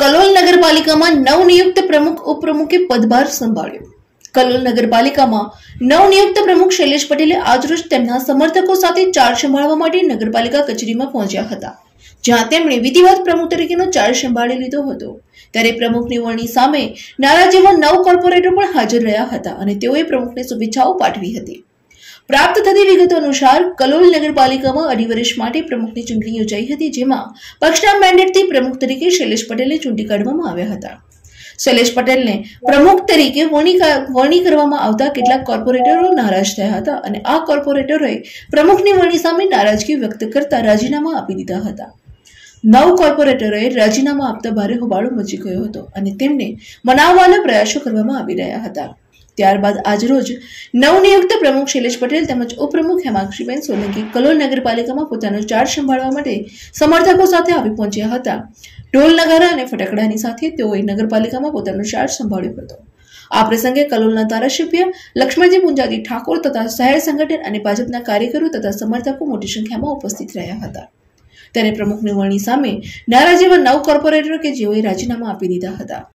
કલોલ નગરપાલિકામાં નવનિયુક્ત પ્રમુખ ઉપપ્રમુખે પદભાર સંભાળ્યો। કલોલ નગરપાલિકામાં નવનિયુક્ત પ્રમુખ શૈલેષ પટેલે આજરોજ તેમના સમર્થકો સાથે ચાર્જ સંભાળવા માટે નગરપાલિકા કચેરીમાં પહોંચ્યા હતા, જ્યાં તેમણે વિધિવત પ્રમુખ તરીકેનો ચાર્જ સંભાળી લીધો હતો। ત્યારે પ્રમુખની વરણી સામે નારાજીમાં 9 કોર્પોરેટર પણ હાજર રહ્યા હતા અને તેઓએ પ્રમુખને શુભેચ્છાઓ પાઠવી હતી। પ્રાપ્ત થતી વિગતો અનુસાર કલોલ નગરપાલિકામાં 2.5 વર્ષ માટે પ્રમુખની ચૂંટણી યોજાઈ હતી, જેમાં પક્ષના મેન્ડેટથી પ્રમુખ તરીકે શૈલેષ પટેલને ચૂંટી કાઢવામાં આવ્યા હતા। શૈલેષ પટેલને પ્રમુખ તરીકે વરણી કરવામાં આવતા કેટલાક કોર્પોરેટરો નારાજ થયા હતા અને આ કોર્પોરેટરોએ પ્રમુખની વરણી સામે નારાજગી વ્યક્ત કરતા રાજીનામા આપી દીધા હતા। 9 કોર્પોરેટરોએ રાજીનામા આપતા ભારે હોબાળો મચી ગયો હતો અને તેમને મનાવવાના પ્રયાસો કરવામાં આવી રહ્યા હતા। ત્યારબાદ આજરોજ નવનિયુક્ત પ્રમુખ શૈલેષ પટેલ તેમજ ઉપપ્રમુખ હેમાંક્ષીબેન સોલંકી કલોલ નગરપાલિકામાં પોતાનો ચાર્જ સંભાળવા માટે સમર્થકો સાથે આવી પહોંચ્યા હતા। ઢોલ નગારા અને ફટાકડાની સાથે તેઓએ નગરપાલિકામાં પોતાનો ચાર્જ સંભાળ્યો હતો। આ પ્રસંગે કલોલના ધારાસભ્ય લક્ષ્મણજી પુંજાજી ઠાકોર તથા શહેર સંગઠન અને ભાજપના કાર્યકરો તથા સમર્થકો મોટી સંખ્યામાં ઉપસ્થિત રહ્યા હતા। ત્યારે પ્રમુખની વરણી સામે નારાજીમાં 9 કોર્પોરેટરો કે જેઓએ રાજીનામા આપી દીધા હતા।